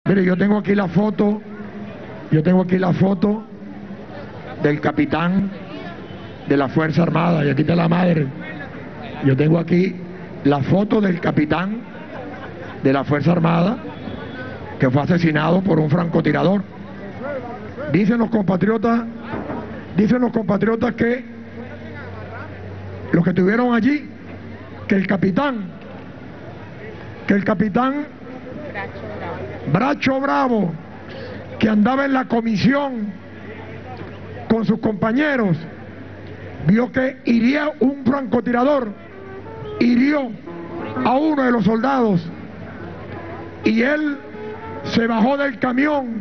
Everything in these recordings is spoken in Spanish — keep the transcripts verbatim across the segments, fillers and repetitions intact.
Mire, yo tengo aquí la foto, yo tengo aquí la foto del capitán de la Fuerza Armada, y aquí está la madre. Yo tengo aquí la foto del capitán de la Fuerza Armada que fue asesinado por un francotirador. Dicen los compatriotas, dicen los compatriotas que los que estuvieron allí, que el capitán, que el capitán Bracho Bravo, que andaba en la comisión con sus compañeros, vio que iría un francotirador, hirió a uno de los soldados y él se bajó del camión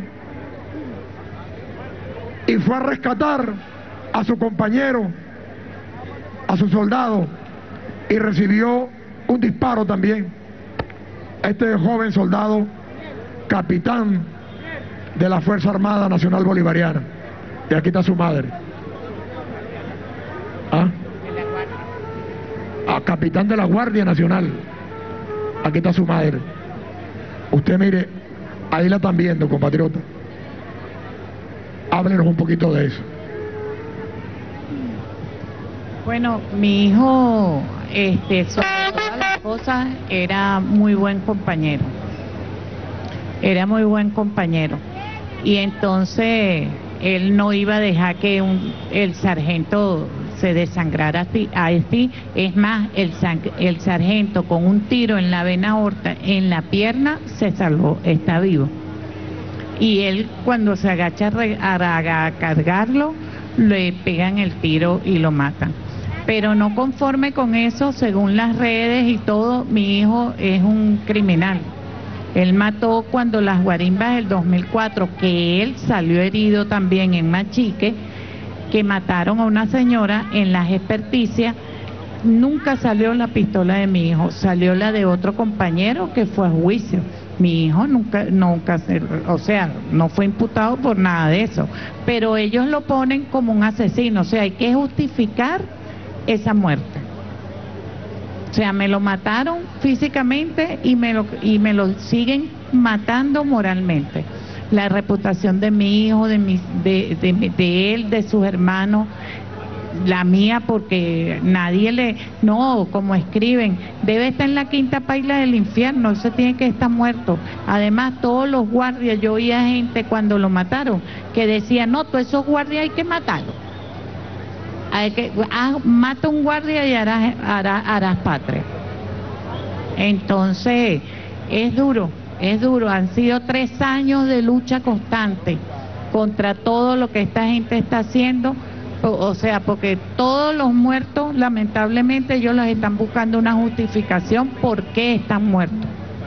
y fue a rescatar a su compañero, a su soldado, y recibió un disparo también. Este joven soldado, capitán de la Fuerza Armada Nacional Bolivariana, y aquí está su madre. ¿Ah? Ah, capitán de la Guardia Nacional, aquí está su madre. Usted mire, ahí la están viendo, compatriota. Háblenos un poquito de eso. Bueno, mi hijo, este, sobre todas las cosas, era muy buen compañero. Era muy buen compañero. Y entonces él no iba a dejar que un, el sargento se desangrara así, así. Es más, el, el sargento con un tiro en la vena aorta, en la pierna, se salvó, está vivo. Y él, cuando se agacha a, a cargarlo, le pegan el tiro y lo matan. Pero no conforme con eso, según las redes y todo, mi hijo es un criminal. Él mató cuando las guarimbas del dos mil cuatro, que él salió herido también en Machique, que mataron a una señora en las experticias. Nunca salió la pistola de mi hijo, salió la de otro compañero que fue a juicio. Mi hijo nunca, nunca, o sea, no fue imputado por nada de eso. Pero ellos lo ponen como un asesino, o sea, hay que justificar esa muerte. O sea, me lo mataron físicamente y me lo, y me lo siguen matando moralmente. La reputación de mi hijo, de, mis, de, de, de él, de sus hermanos, la mía, porque nadie le... No, como escriben, debe estar en la quinta paila del infierno, eso tiene que estar muerto. Además, todos los guardias, yo oía gente cuando lo mataron, que decía, no, todos esos guardias hay que matarlos. Hay que, ah, mata un guardia y harás, harás, harás patria. Entonces, es duro, es duro. Han sido tres años de lucha constante contra todo lo que esta gente está haciendo. O, o sea, porque todos los muertos, lamentablemente, ellos les están buscando una justificación por qué están muertos.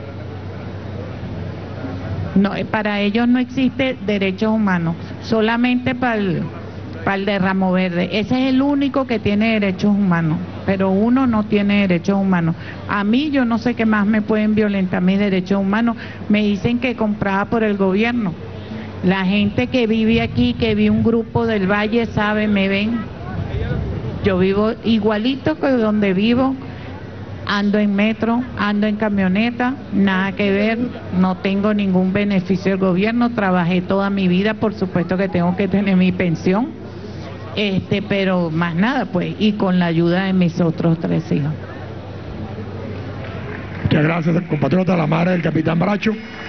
No, para ellos no existe derechos humanos, solamente para el... para el de Ramo Verde. Ese es el único que tiene derechos humanos, pero uno no tiene derechos humanos. A mí yo no sé qué más me pueden violentar mis derechos humanos. Me dicen que compraba por el gobierno. La gente que vive aquí, que vi un grupo del Valle, sabe, me ven. Yo vivo igualito que donde vivo. Ando en metro, ando en camioneta, nada que ver, no tengo ningún beneficio del gobierno, trabajé toda mi vida, por supuesto que tengo que tener mi pensión, este, pero más nada, pues, y con la ayuda de mis otros tres hijos. Muchas gracias, compatriota, la madre del capitán Bracho.